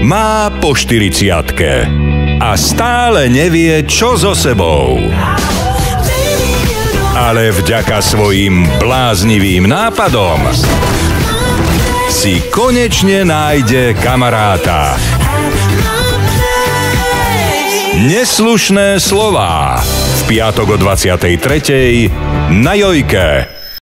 Má po 40-tke a stále nevie, čo so sebou. Ale vďaka svojim bláznivým nápadom si konečne nájde kamaráta. Neslušné slová v piatok o 23:00 na Jojke.